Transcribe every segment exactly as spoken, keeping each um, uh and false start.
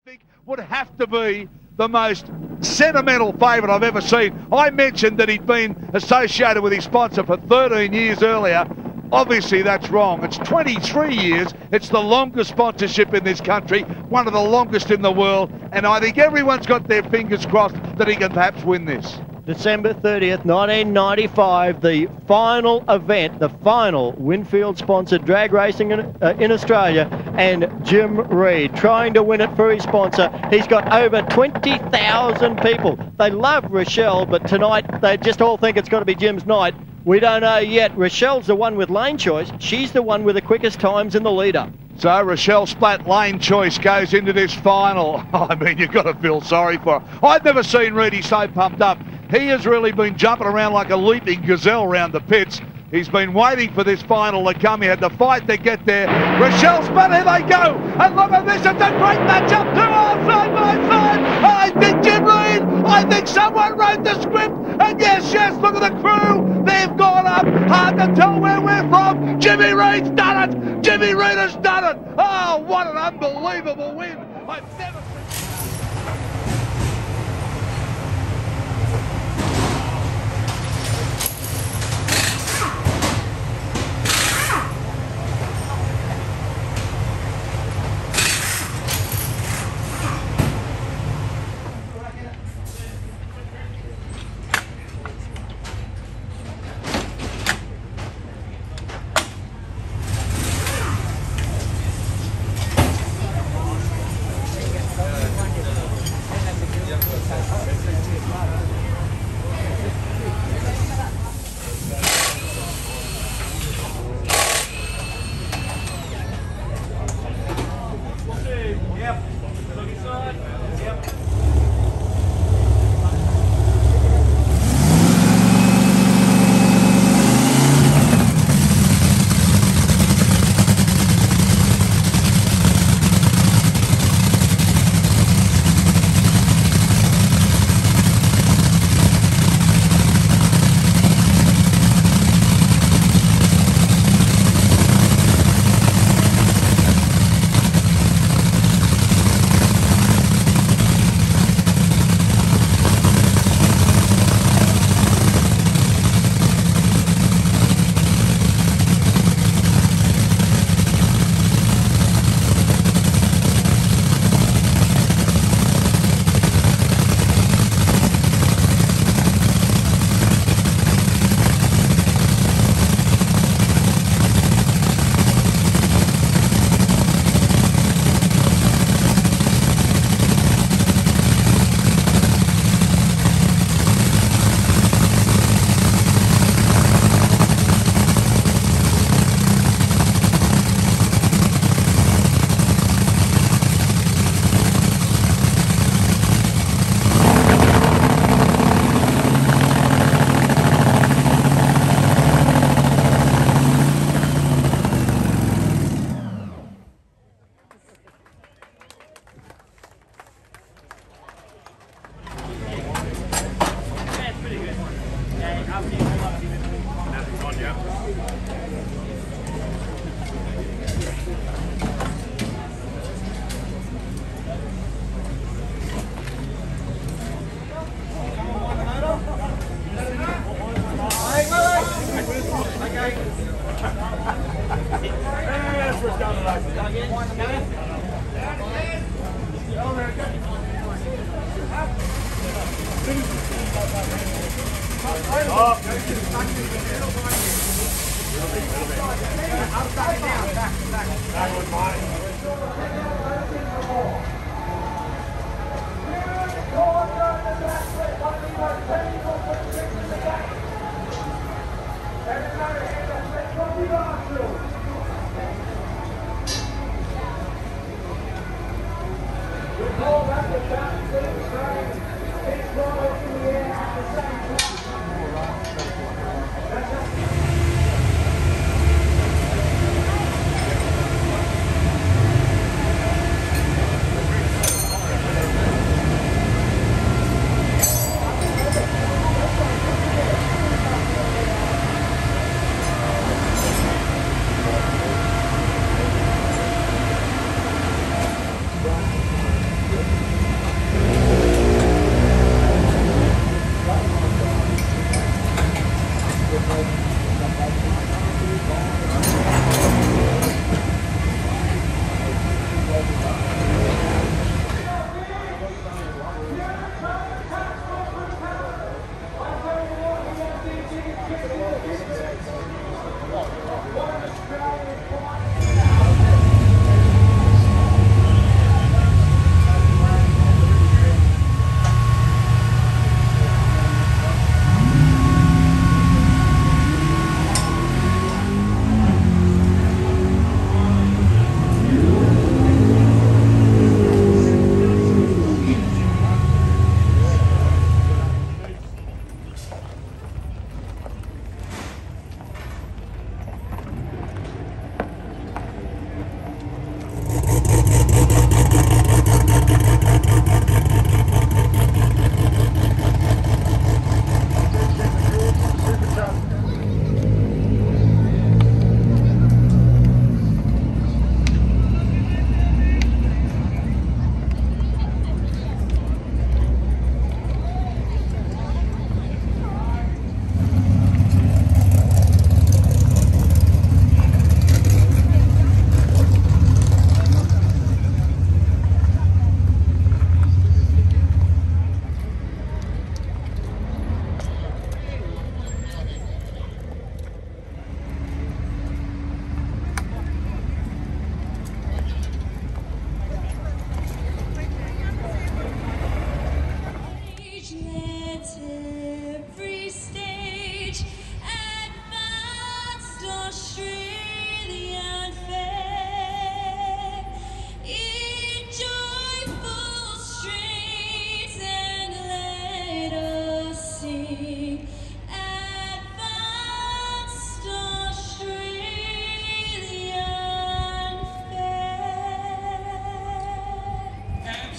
Would have to be the most sentimental favourite I've ever seen. I mentioned that he'd been associated with his sponsor for thirteen years earlier. Obviously that's wrong. It's twenty-three years. It's the longest sponsorship in this country, one of the longest in the world, and I think everyone's got their fingers crossed that he can perhaps win this. December thirtieth, nineteen ninety-five, the final event, the final Winfield-sponsored drag racing in, uh, in Australia, and Jim Reed trying to win it for his sponsor. He's got over twenty thousand people. They love Rochelle, but tonight they just all think it's got to be Jim's night. We don't know yet. Rochelle's the one with lane choice. She's the one with the quickest times in the lead-up. So Rochelle Splat lane choice goes into this final. I mean, you've got to feel sorry for her. I've never seen Reedy so pumped up. He has really been jumping around like a leaping gazelle around the pits. He's been waiting for this final to come. He had to fight to get there. Rochelle Splat, here they go. And look at this, it's a great matchup. Two all side by side. I think Jim Reed, I think someone wrote the script. And yes, yes, look at the crew. They've gone up. Hard to tell where we're from. Jimmy Reed's done it. Jimmy Reed has done it. Oh, what an unbelievable win. I've never seen...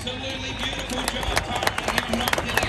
Absolutely beautiful job, Tyrone. You knocked it